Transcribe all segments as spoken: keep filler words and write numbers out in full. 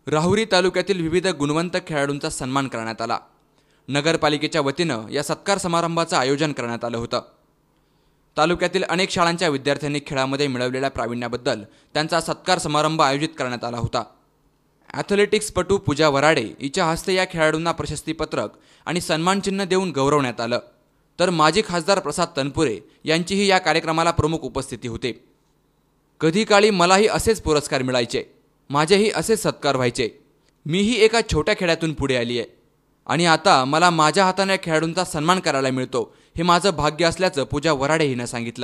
राहुरी तालुक्यातील विविध गुणवंत खेळाडूंचा सन्मान करण्यात आला। नगरपालिकेच्या वतीनं या सत्कार समारंभाचं आयोजन करण्यात आलं होतं। तालुक्यातील अनेक शाळांच्या विद्यार्थ्यांनी खेळामध्ये मिळवलेल्या प्रावीण्याबद्दल त्यांचा सत्कार समारंभ आयोजित करण्यात आला होता। ॲथलेटिक्सपटू पूजा वराडे हिच्या हस्ते या खेळाडूंना प्रशस्तीपत्रक आणि सन्मानचिन्ह देऊन गौरवण्यात आलं। तर माजी खासदार प्रसाद तनपुरे यांचीही या कार्यक्रमाला प्रमुख उपस्थिती होती। कधी काळी मलाही असेच पुरस्कार मिळायचे, माझेही असेच सत्कार व्हायचे। मीही एका छोट्या खेड्यातून पुढे आली आहे आणि आता मला माझ्या हाताने खेळाडूंचा सन्मान करायला मिळतो, हे माझं भाग्य असल्याचं पूजा वराडे हिनं सांगितलं।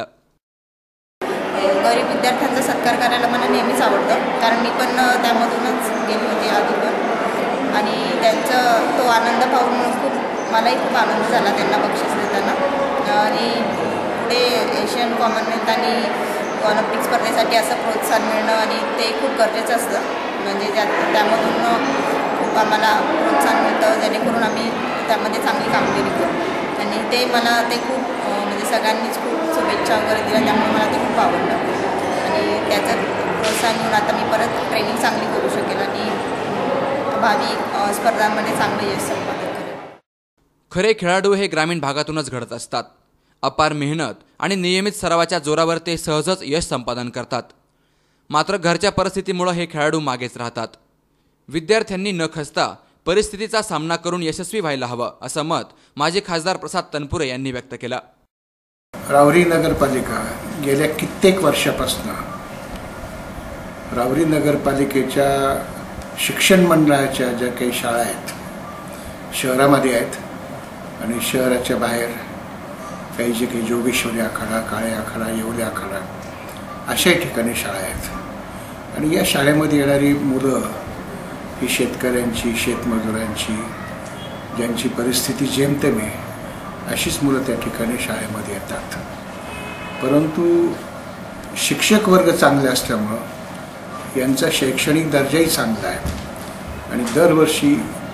गरीब विद्यार्थ्यांचा सत्कार करायला मला नेहमीच आवडतं, कारण मी पण त्यामधूनच गेली होती आधी पण, आणि त्यांचा तो आनंद पाहून खूप मलाही खूप आनंद झाला त्यांना बक्षीस देताना। आणि पुढे एशियन कॉमनवेल्थ आणि ऑलिम्पिक स्पर्धेसाठी असं प्रोत्साहन मिळणं आणि ते खूप गरजेचं असतं, म्हणजे ज्या त्यामधून खूप आम्हाला प्रोत्साहन मिळतं, जेणेकरून आम्ही त्यामध्ये चांगली कामगिरी करू। आणि ते मला ते खूप म्हणजे सगळ्यांनीच खूप शुभेच्छा वगैरे दिल्या, त्यामुळे मला ते खूप आवडलं आणि त्याचं प्रोत्साहन घेऊन आता मी परत ट्रेनिंग चांगली करू शकेल आणि भावी स्पर्धांमध्ये चांगलं यश संपादन करेल। खरे खेळाडू हे ग्रामीण भागातूनच घडत असतात। अपार मेहनत आणि नियमित सरावाच्या जोरावर ते सहजच यश संपादन करतात। मात्र घरच्या परिस्थितीमुळे हे खेळाडू मागेच राहतात। विद्यार्थ्यांनी न खचता परिस्थितीचा सामना करून यशस्वी व्हायला हवं, असं मत माजी खासदार प्रसाद तनपुरे यांनी व्यक्त केलं। राहुरी नगरपालिका गेल्या कित्येक वर्षापासून राहुरी नगरपालिकेच्या शिक्षण मंडळाच्या ज्या काही शाळा आहेत, शहरामध्ये आहेत आणि शहराच्या बाहेर काही जे काही जोगेश्वरी आखाडा, काळे आखाडा, येवले आखाडा अशा ठिकाणी शाळा आहेत। आणि या शाळेमध्ये येणारी मुलं ही शेतकऱ्यांची, शेतमजुरांची, ज्यांची परिस्थिती जेमतेम आहे अशीच मुलं त्या ठिकाणी शाळेमध्ये येतात। परंतु शिक्षक वर्ग चांगले असल्यामुळं यांचा शैक्षणिक दर्जाही चांगला आहे आणि दरवर्षी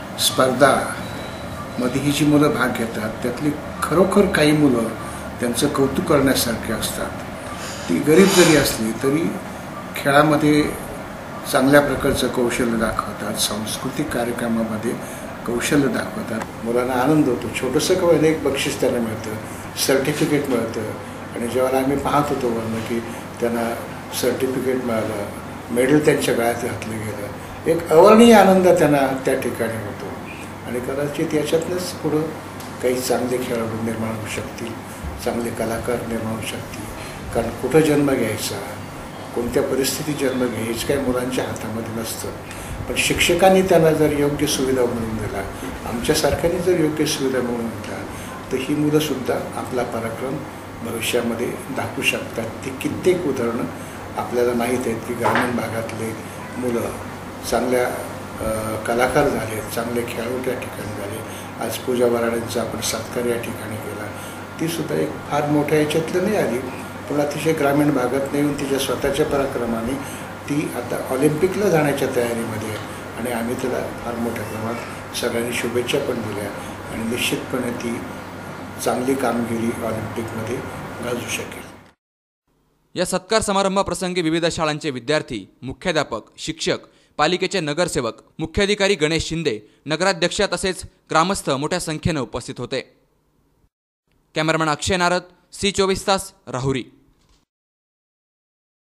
स्पर्धामध्ये ही जी मुलं भाग घेतात त्यातली खरोखर काही मुलं त्यांचं कौतुक करण्यासारखे असतात। ती गरीब जरी असली तरी खेळामध्ये चांगल्या प्रकारचं कौशल्य दाखवतात, सांस्कृतिक कार्यक्रमामध्ये कौशल्य दाखवतात। मुलांना आनंद होतो, छोटंसं का एक बक्षीस त्यांना मिळतं, सर्टिफिकेट मिळतं। आणि जेव्हा आम्ही पाहत होतो वरनं की त्यांना सर्टिफिकेट मिळालं, मेडल त्यांच्या गळ्यात घातलं गेलं, एक अवर्णनीय आनंद त्यांना त्या ठिकाणी होतो। आणि कदाचित याच्यातनंच पुढं काही चांगले खेळाडू निर्माण होऊ शकतील, चांगले कलाकार निर्माण होऊ शकतील। कारण कुठं जन्म घ्यायचा, कोणत्या परिस्थितीत जन्म घ्यायचं काही मुलांच्या हातामध्ये नसतं, पण शिक्षकांनी त्यांना जर योग्य सुविधा म्हणून दिला, आमच्यासारख्यांनी जर योग्य सुविधा म्हणून दिला, तर ही मुलंसुद्धा आपला पराक्रम भविष्यामध्ये दाखवू शकतात। ती कित्येक उदाहरणं आपल्याला माहीत आहेत की ग्रामीण भागातले मुलं चांगल्या कलाकार झाले, चांगले खेळाडू त्या ठिकाणी झाले। आज पूजा वराडेंचा आपण सत्कार या ठिकाणी केला, तीसुद्धा एक फार मोठ्या याच्यातलं नाही आली, पण अतिशय ग्रामीण भागात येऊन तिच्या स्वतःच्या पराक्रमाने ती आता ऑलिम्पिकला जाण्याच्या तयारीमध्ये आहे। आणि आम्ही तिला फार मोठ्या प्रमाणात सगळ्यांनी शुभेच्छा पण दिल्या आणि निश्चितपणे ती चांगली कामगिरी ऑलिम्पिकमध्ये गाजू शकेल। या सत्कार समारंभाप्रसंगी विविध शाळांचे विद्यार्थी, मुख्याध्यापक, शिक्षक, पालिकेचे नगरसेवक, मुख्याधिकारी गणेश शिंदे, नगराध्यक्ष तसेच ग्रामस्थ मोठ्या संख्येने उपस्थित होते। कॅमेरामॅन अक्षय नारद, सी चोवीस तास, राहुरी।